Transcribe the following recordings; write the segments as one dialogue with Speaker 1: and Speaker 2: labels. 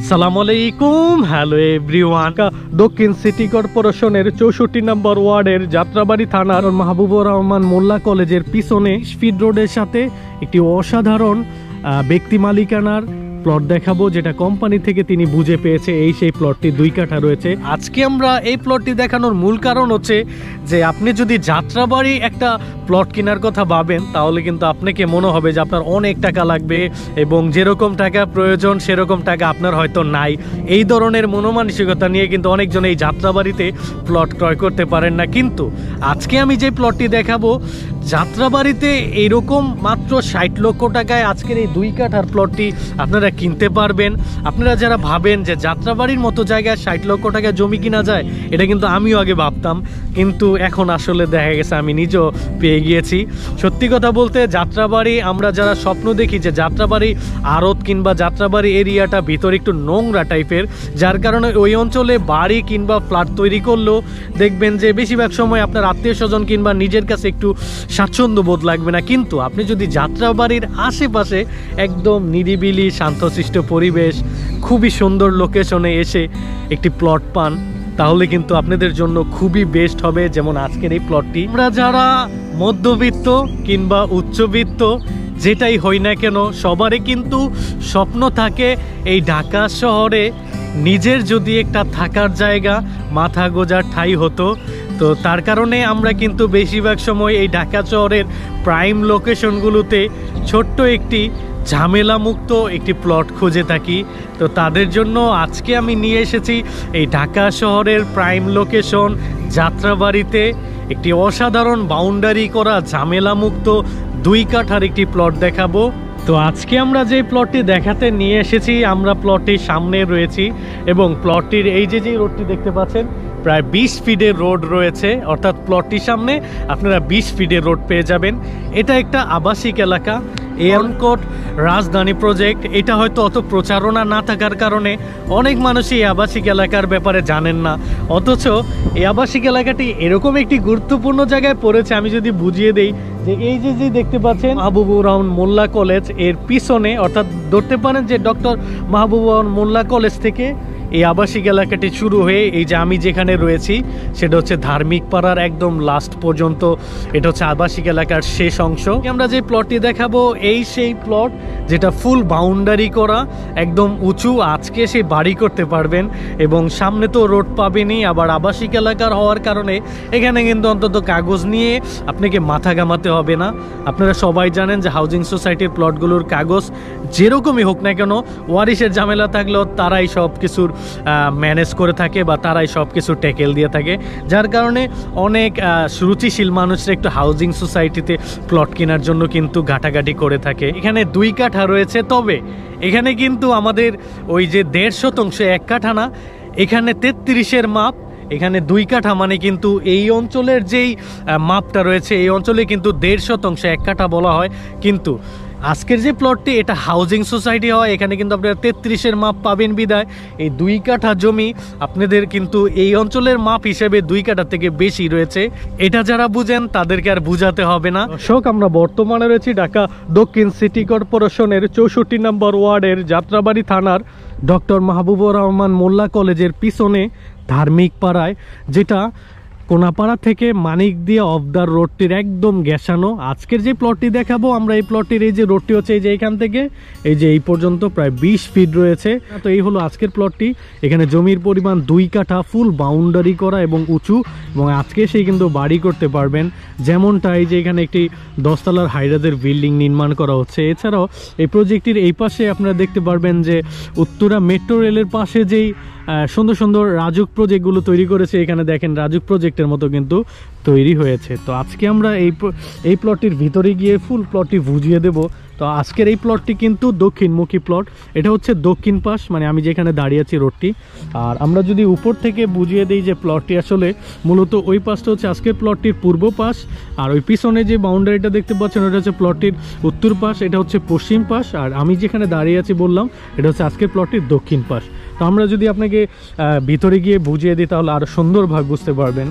Speaker 1: আসসালামু আলাইকুম, hello everyone. দক্ষিণ সিটি কর্পোরেশনের 64 নম্বর ওয়ার্ডের যাত্রাবাড়ি থানার মাহবুবুর রহমান মোল্লা কলেজের পিছনে স্পিড রোডের সাথে একটি অসাধারণ ব্যক্তি মালিকানার প্লট দেখাবো, যেটা কোম্পানি থেকে তিনি বুঝে পেয়েছে। এই সেই প্লটটি 2 কাঠা রয়েছে। আজকে আমরা এই প্লটটি দেখানোর মূল কারণ হচ্ছে যে আপনি যদি যাত্রাবাড়ি একটা প্লট কেনার কথা ভাবেন, তাহলে কিন্তু আপনাকে মনে হবে যে আপনার অনেক টাকা লাগবে এবং যেরকম টাকা প্রয়োজন সেরকম টাকা আপনার হয়তো নাই। এই ধরনের মনোমানসিকতা নিয়ে কিন্তু অনেকজন এই যাত্রাবাড়িতে প্লট ক্রয় করতে পারেন না। কিন্তু আজকে আমি যে প্লটটি দেখাবো, যাত্রাবাড়িতে এরকম মাত্র 60 লক্ষ টাকায় আজকের এই 2 কাঠার প্লটটি আপনারা কিনতে পারবেন। আপনারা যারা ভাবেন যে যাত্রাবাড়ির মতো জায়গায় 60 লক্ষ টাকা জমি কিনা যায়, এটা কিন্তু আমিও আগে ভাবতাম, কিন্তু এখন আসলে দেখা গেছে আমি নিজেও পেয়ে গিয়েছি। সত্যি কথা বলতে, যাত্রাবাড়ি আমরা যারা স্বপ্ন দেখি যে যাত্রাবাড়ি আড়ত কিংবা যাত্রাবাড়ি এরিয়াটা ভিতরে একটু নোংরা টাইপের, যার কারণে ওই অঞ্চলে বাড়ি কিংবা ফ্ল্যাট তৈরি করলেও দেখবেন যে বেশিরভাগ সময় আপনার আত্মীয় স্বজন কিংবা নিজের কাছে একটু স্বাচ্ছন্দ্য বোধ লাগবে না। কিন্তু আপনি যদি যাত্রাবাড়ির আশেপাশে একদম নিরিবিলি শান্তশিষ্ট পরিবেশ, খুবই সুন্দর লোকেশনে এসে একটি প্লট পান, তাহলে কিন্তু আপনাদের জন্য খুবই বেস্ট হবে। যেমন আজকের এই প্লটটি, আমরা যারা মধ্যবিত্ত কিংবা উচ্চবিত্ত যেটাই হই না কেন, সবারই কিন্তু স্বপ্ন থাকে এই ঢাকা শহরে নিজের যদি একটা থাকার জায়গা, মাথা গোজার ঠাঁই হতো। তো তার কারণে আমরা কিন্তু বেশিরভাগ সময় এই ঢাকা শহরের প্রাইম লোকেশনগুলোতে ছোট্ট একটি ঝামেলামুক্ত একটি প্লট খুঁজে থাকি। তো তাদের জন্য আজকে আমি নিয়ে এসেছি এই ঢাকা শহরের প্রাইম লোকেশন যাত্রাবাড়িতে একটি অসাধারণ বাউন্ডারি করা ঝামেলামুক্ত 2 কাঠার একটি প্লট দেখাবো। তো আজকে আমরা যে প্লটটি দেখাতে নিয়ে এসেছি, আমরা প্লটটির সামনে রয়েছি এবং প্লটটির এই যে রোডটি দেখতে পাচ্ছেন, প্রায় 20 ফিটের রোড রয়েছে, অর্থাৎ প্লটটির সামনে আপনারা 20 ফিটের রোড পেয়ে যাবেন। এটা একটা আবাসিক এলাকা, এয়ারকোট রাজধানী প্রজেক্ট। এটা হয়তো অত প্রচারণা না থাকার কারণে অনেক মানুষই এই আবাসিক এলাকার ব্যাপারে জানেন না, অথচ এই আবাসিক এলাকাটি এরকম একটি গুরুত্বপূর্ণ জায়গায় পড়েছে। আমি যদি বুঝিয়ে দেই যে এই যে দেখতে পাচ্ছেন মাহবুবুর রহমান মোল্লা কলেজ, এর পিছনে, অর্থাৎ ধরতে পারেন যে ডক্টর মাহবুবুর রহমান মোল্লা কলেজ থেকে এই আবাসিক এলাকাটি শুরু হয়ে এই যে আমি যেখানে রয়েছি সেটা হচ্ছে ধার্মিক পাড়ার একদম লাস্ট পর্যন্ত, এটা হচ্ছে আবাসিক এলাকার শেষ অংশ। আমরা যে প্লটটি দেখাবো এই সেই প্লট যেটা ফুল বাউন্ডারি করা, একদম উঁচু। আজকে সেই বাড়ি করতে পারবেন এবং সামনে তো রোড পাবেনই, আবার আবাসিক এলাকার হওয়ার কারণে এখানে কিন্তু অন্তত কাগজ নিয়ে আপনাকে মাথা ঘামাতে হবে না। আপনারা সবাই জানেন যে হাউজিং সোসাইটির প্লটগুলোর কাগজ যেরকমই হোক না কেন, ওয়ারিশের ঝামেলা থাকলেও তারাই সব কিছুর ম্যানেজ করে থাকে বা তারাই সব কিছু ট্যাকেল দিয়ে থাকে, যার কারণে অনেক রুচিশীল মানুষরা একটু হাউজিং সোসাইটিতে প্লট কেনার জন্য কিন্তু ঘাটাঘাটি করে থাকে। এখানে 2 কাঠা রয়েছে, তবে এখানে কিন্তু আমাদের ওই যে 1.5 শতাংশ 1 কাঠা না, এখানে 33-এর মাপ। এখানে 2 কাঠা মানে কিন্তু এই অঞ্চলের যেই মাপটা রয়েছে, এই অঞ্চলে কিন্তু 1.5 শতাংশ 1 কাঠা বলা হয়। কিন্তু আজকের যে প্লটটি, এটা হাউজিং সোসাইটি হয়, এখানে কিন্তু আপনারা 33-এর মাপ পাবেন বিদায় এই 2 কাঠা জমি আপনাদের কিন্তু এই অঞ্চলের মাপ হিসেবে 2 কাঠা থেকে বেশি রয়েছে। এটা যারা বুঝেন তাদেরকে আর বুঝাতে হবে না। দর্শক, আমরা বর্তমানে রয়েছি ঢাকা দক্ষিণ সিটি কর্পোরেশনের 64 নম্বর ওয়ার্ডের যাত্রাবাড়ি থানার ডক্টর মাহবুবুর রহমান মোল্লা কলেজের পিছনে ধার্মিক পাড়ায়, যেটা কোনাপাড়া থেকে মানিকদিয়া অফ দ্য রোডটির একদম গ্যাসানো। আজকের যে প্লটটি দেখাবো আমরা, এই প্লটটির এই যে রোডটি হচ্ছে এই যে এখান থেকে এই যে এই পর্যন্ত প্রায় 20 ফিট রয়েছে। তো এই হলো আজকের প্লটটি। এখানে জমির পরিমাণ 2 কাঠা, ফুল বাউন্ডারি করা এবং উঁচু, এবং আজকে সেই কিন্তু বাড়ি করতে পারবেন। যেমনটা এই যে এখানে একটি 10 তলার হাইরাজের বিল্ডিং নির্মাণ করা হচ্ছে। এছাড়াও এই প্রজেক্টটির এই পাশে আপনারা দেখতে পারবেন যে উত্তরা মেট্রো রেলের পাশে যেই সুন্দর সুন্দর রাজুক প্রজেক্টগুলো তৈরি করেছে, এখানে দেখেন রাজুক প্রজেক্টের মতো কিন্তু তৈরি হয়েছে। তো আজকে আমরা এই প্লটটির ভিতরে গিয়ে ফুল প্লটটি বুঝিয়ে দেব। তো আজকের এই প্লটটি কিন্তু দক্ষিণমুখী প্লট, এটা হচ্ছে দক্ষিণ পাশ, মানে আমি যেখানে দাঁড়িয়ে আছি রোডটি। আর আমরা যদি উপর থেকে বুঝিয়ে দিই যে প্লটটি আসলে মূলত ওই পাশটা হচ্ছে আজকের প্লটটির পূর্ব পাশ, আর ওই পিছনে যে বাউন্ডারিটা দেখতে পাচ্ছেন ওটা হচ্ছে প্লটটির উত্তর পাশ, এটা হচ্ছে পশ্চিম পাশ। আর আমি যেখানে দাঁড়িয়ে আছি বললাম এটা হচ্ছে আজকের প্লটটির দক্ষিণ পাশ। তো আমরা যদি আপনাকে ভিতরে গিয়ে বুঝিয়ে দিই তাহলে আরও সুন্দরভাবে বুঝতে পারবেন।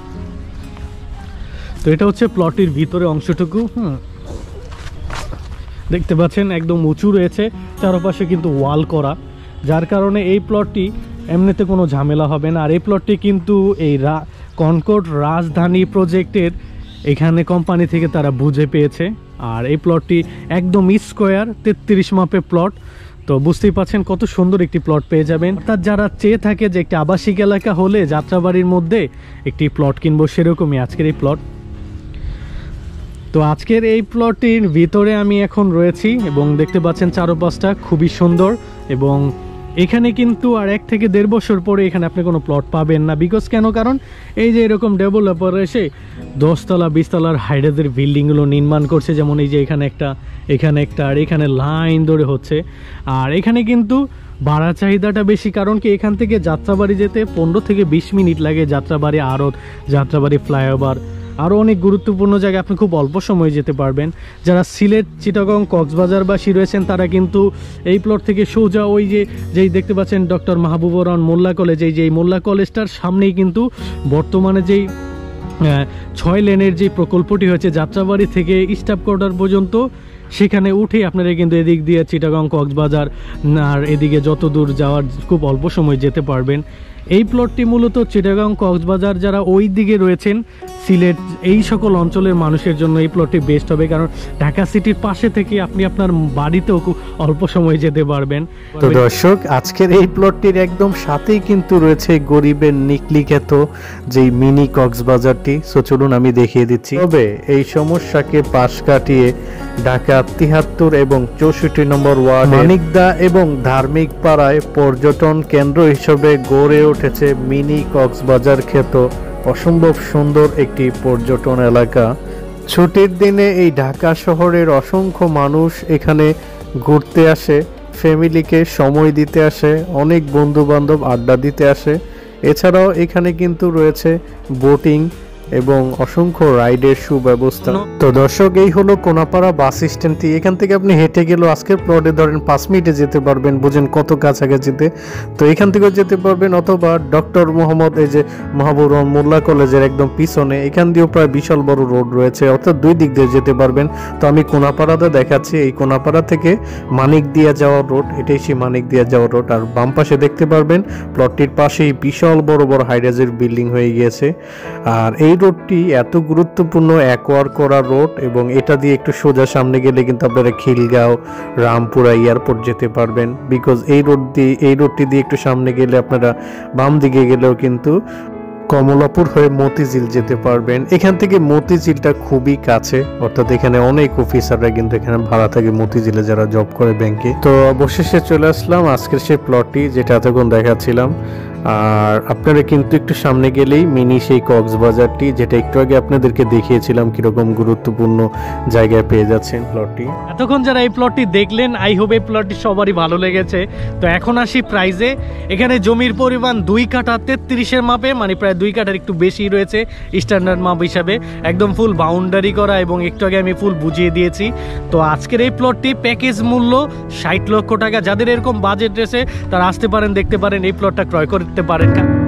Speaker 1: তো এটা হচ্ছে প্লটটির ভিতরে অংশটুকু। দেখতে পাচ্ছেন একদম উঁচু রয়েছে, চারপাশে কিন্তু ওয়াল করা, যার কারণে এই প্লটটি এমনিতে কোনো ঝামেলা হবে না। আর এই প্লটটি কিন্তু এই কনকর্ড রাজধানী প্রজেক্টের এখানে কোম্পানি থেকে তারা বুঝে পেয়েছে। আর এই প্লটটি একদম স্কোয়ার 33 মাপে প্লট, তো বুঝতেই পাচ্ছেন কত সুন্দর একটি প্লট পেয়ে যাবেন। অর্থাৎ যারা চেয়ে থাকে যে একটি আবাসিক এলাকা হলে যাত্রাবাড়ির মধ্যে একটি প্লট কিনবো, সেরকমই আজকের এই প্লট। তো আজকের এই প্লটটির ভিতরে আমি এখন রয়েছি এবং দেখতে পাচ্ছেন চারপাশটা খুবই সুন্দর। এবং এখানে কিন্তু আর 1 থেকে 1.5 বছর পরে এখানে আপনি কোনো প্লট পাবেন না। বিকজ কেন? কারণ এই যে এরকম ডেভেলপার এসে 10 তলা 20 তলার হাইরাজের বিল্ডিংগুলো নির্মাণ করছে, যেমন এই যে এখানে একটা আর এখানে লাইন ধরে হচ্ছে। আর এখানে কিন্তু ভাড়া চাহিদাটা বেশি, কারণ কি এখান থেকে যাত্রাবাড়ি যেতে 15 থেকে 20 মিনিট লাগে। যাত্রাবাড়ি আড়ত, যাত্রাবাড়ি ফ্লাইওভার, আরও অনেক গুরুত্বপূর্ণ জায়গায় আপনি খুব অল্প সময়ে যেতে পারবেন। যারা সিলেট, চিটাগং, কক্সবাজারবাসী রয়েছেন তারা কিন্তু এই প্লট থেকে সোজা ওই যেই দেখতে পাচ্ছেন ডক্টর মাহবুবুর রহমান মোল্লা কলেজ, এই মোল্লা কলেজটার সামনেই কিন্তু বর্তমানে যেই 6 লেনের যে প্রকল্পটি হয়েছে যাত্রাবাড়ি থেকে স্টাফ কোয়ার্টার পর্যন্ত, সেখানে উঠে আপনারা কিন্তু এদিক দিয়ে চিটাগং, কক্সবাজার আর এদিকে যত দূর যাওয়ার খুব অল্প সময় যেতে পারবেন। এই প্লটটি মূলত চিটাগং, কক্সবাজার যারা ওই দিকে রয়েছেন, সিলেট, এই সকল অঞ্চলের মানুষের জন্য এই প্লটটি বেস্ট হবে, কারণ ঢাকা সিটির পাশে থেকে আপনি আপনার বাড়িতেও খুব অল্প সময়ে যেতে পারবেন।
Speaker 2: তো দর্শক, আজকের এই প্লটটির একদম সাথেই কিন্তু রয়েছে গরিবের নিকলিখ্যাত যেই মিনি কক্সবাজারটি। সো চলুন আমি দেখিয়ে দিচ্ছি। তবে এই সমস্যাকে পাশ কাটিয়ে ঢাকা 73 এবং 64 নম্বর ওয়ার্ড মানিকদা এবং ধার্মিক পাড়ায় পর্যটন কেন্দ্র হিসেবে গড়ে উঠেছে মিনি কক্সবাজার খ্যাত অসম্ভব সুন্দর একটি পর্যটন এলাকা। ছুটির দিনে এই ঢাকা শহরের অসংখ্য মানুষ এখানে ঘুরতে আসে, ফ্যামিলিকে সময় দিতে আসে, অনেক বন্ধু বান্ধব আড্ডা দিতে আসে। এছাড়াও এখানে কিন্তু রয়েছে বোটিং এবং অসংখ্য রাইডের সুব্যবস্থা। তো দর্শক, এই হলো কোনাপাড়া বাস স্ট্যান্ডটি। এখান থেকে আপনি হেঁটে গেলেও আজকের প্লটে ধরেন 5 মিনিটে যেতে পারবেন, বুঝেন কত কাছাকাছিতে। তো এখান থেকেও যেতে পারবেন, অথবা ডক্টর মোহাম্মদ এই যে মাহবুবুর রহমান মোল্লা কলেজের একদম পিছনে এখান দিয়েও প্রায় বিশাল বড় রোড রয়েছে, অর্থাৎ 2 দিক দিয়ে যেতে পারবেন। তো আমি কোনাপাড়াতে দেখাচ্ছি, এই কোনাপাড়া থেকে মানিক দিয়া যাওয়ার রোড, এটাই সেই মানিক দিয়া যাওয়ার রোড। আর বাম পাশে দেখতে পারবেন প্লটটির পাশেই বিশাল বড় বড় হাইরাজের বিল্ডিং হয়ে গিয়েছে। আর এই রোডটি এত গুরুত্বপূর্ণ, অ্যাকোয়ার করা রোড, এবং এটা দিয়ে একটু সোজা সামনে গেলে কিন্তু আপনারা খিলগাঁও, রামপুরা এয়ারপোর্ট যেতে পারবেন। বিকজ এই রোডটি দিয়ে একটু সামনে গেলে আপনারা বাম দিকে গেলেও কিন্তু কমলাপুর হয়ে মতিঝিল যেতে পারবেন। এখান থেকে মতিঝিলটা খুবই কাছে, অর্থাৎ এখানে অনেক অফিসাররা কিন্তু এখানে ভাড়া থাকে মতিঝিলে যারা জব করে ব্যাংকে। তো অবশেষে চলে আসলাম আজকের সেই প্লটটি যেটা এতক্ষণ দেখাচ্ছিলাম। আর আপনারা কিন্তু একটু সামনে গেলেই মিনি সেই কক্সবাজারটি, যেটা একটু আগে আপনাদেরকে দেখিয়েছিলাম কিরকম গুরুত্বপূর্ণ জায়গায় পেয়ে যাচ্ছেন প্লটটি।
Speaker 1: এতক্ষণ যারা এই প্লটটি দেখলেন, আই হোপ এই প্লটটি সবারই ভালো লেগেছে। তো এখন আসি প্রাইজে। এখানে জমির পরিমাণ 2 কাঠা 33-এর মাপে, মানে প্রায় 2 কাঠার একটু বেশি রয়েছে স্ট্যান্ডার্ড মাপ হিসাবে, একদম ফুল বাউন্ডারি করা, এবং একটু আগে আমি ফুল বুঝিয়ে দিয়েছি। তো আজকের এই প্লটটি প্যাকেজ মূল্য 60 লক্ষ টাকা। যাদের এরকম বাজেট রয়েছে তারা আসতে পারেন, দেখতে পারেন, এই প্লটটা ক্রয় করতে পারেন।